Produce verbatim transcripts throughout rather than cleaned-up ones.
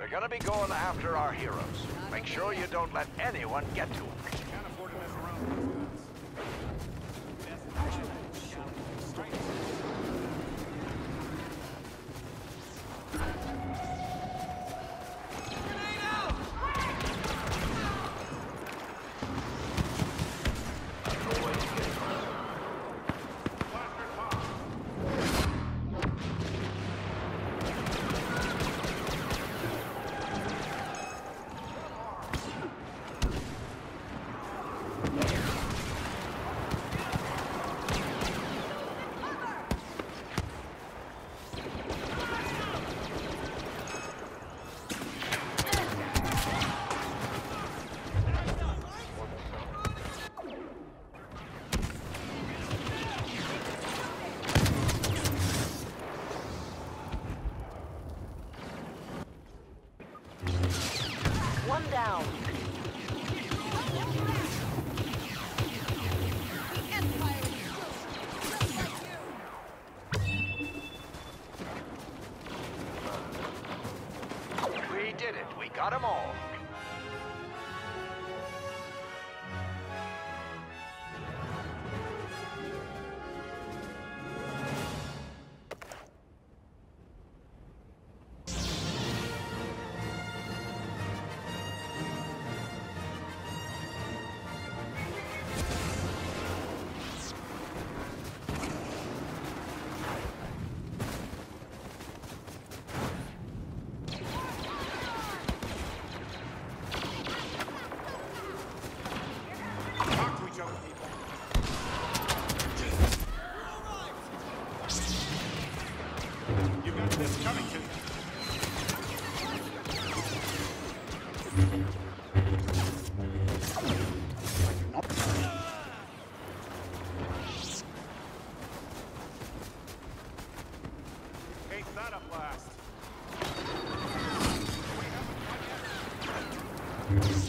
They're gonna be going after our heroes. Make sure you don't let anyone get to them. Can't afford to mess around with those One down. We did it. We got them all. Talk to each other, people. You got this coming to you. Ain't that a blast? We haven't won yet.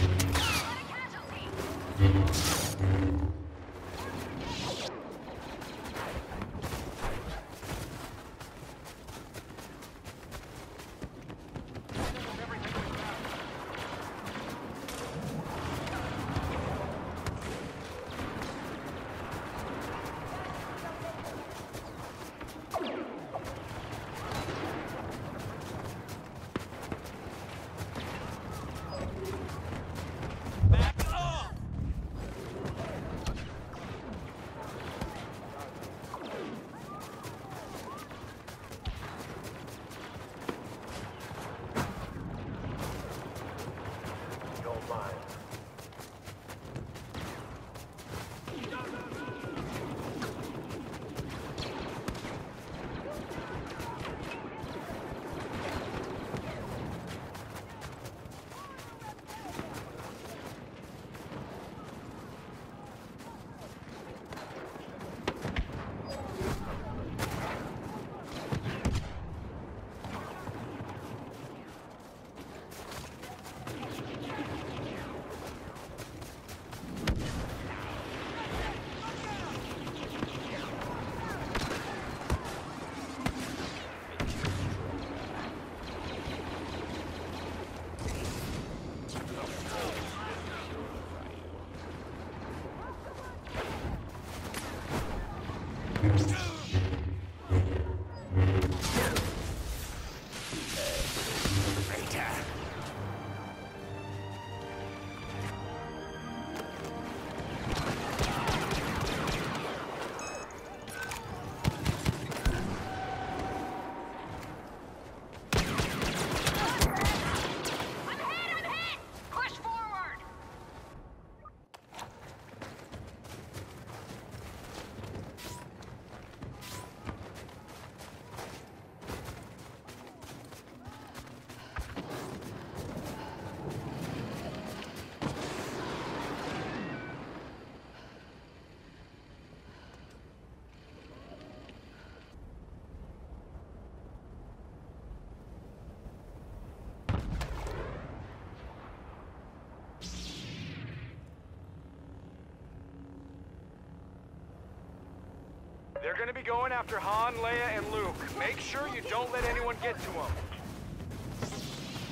They're gonna be going after Han, Leia, and Luke. Make sure you don't let anyone get to them.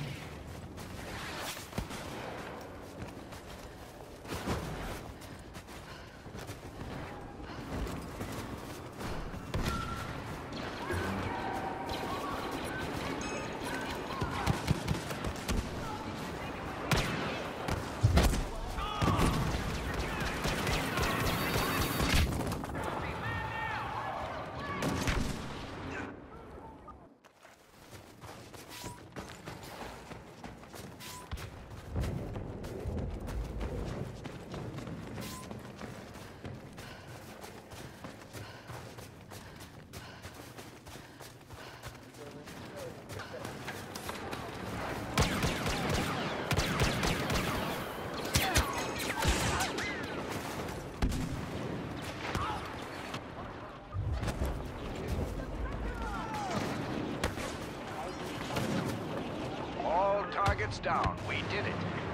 Target's down. We did it.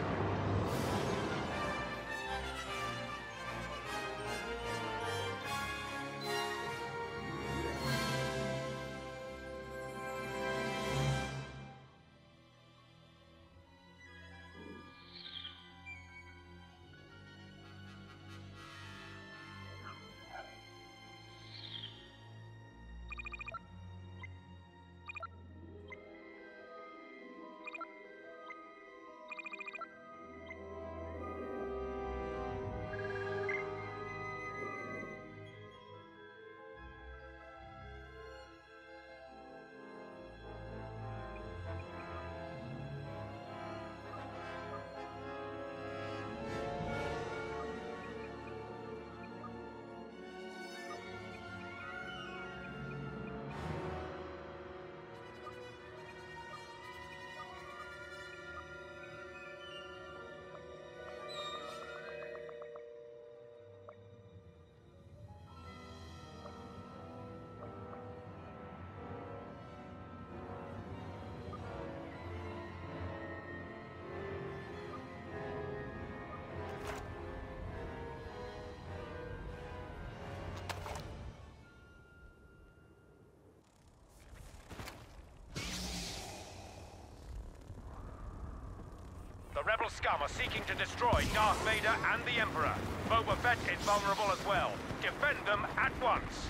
The rebel scum are seeking to destroy Darth Vader and the Emperor. Boba Fett is vulnerable as well. Defend them at once.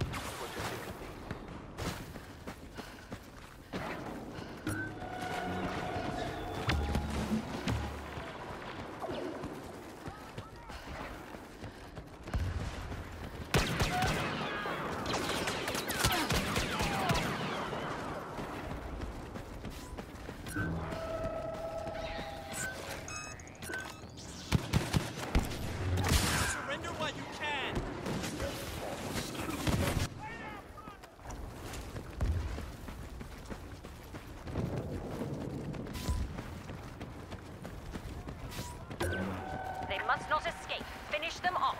Must not escape. Finish them off.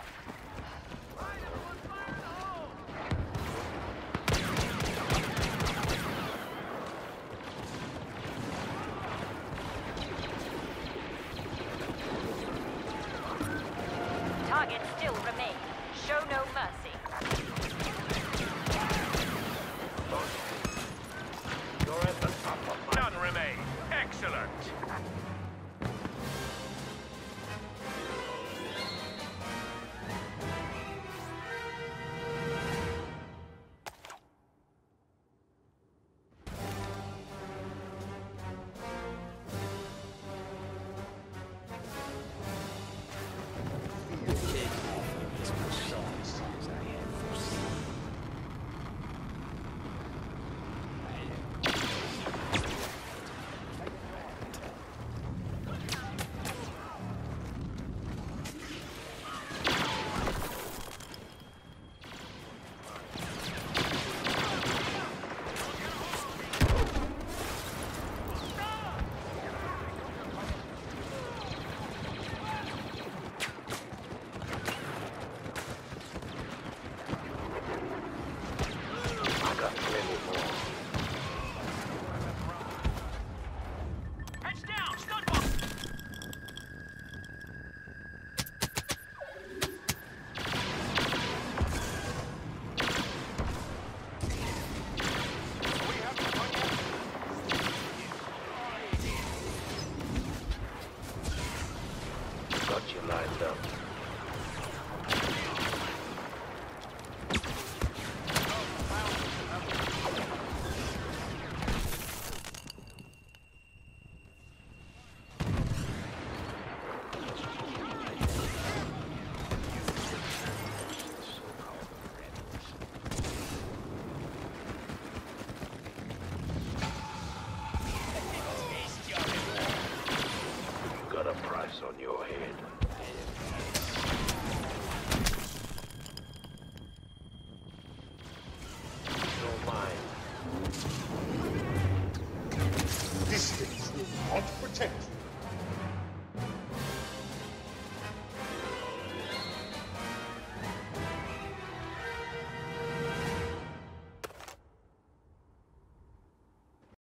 Targets still remain. Show no mercy. You're at the top of my... None remain. Excellent. On your head. Don't mind. Distance will not protect you.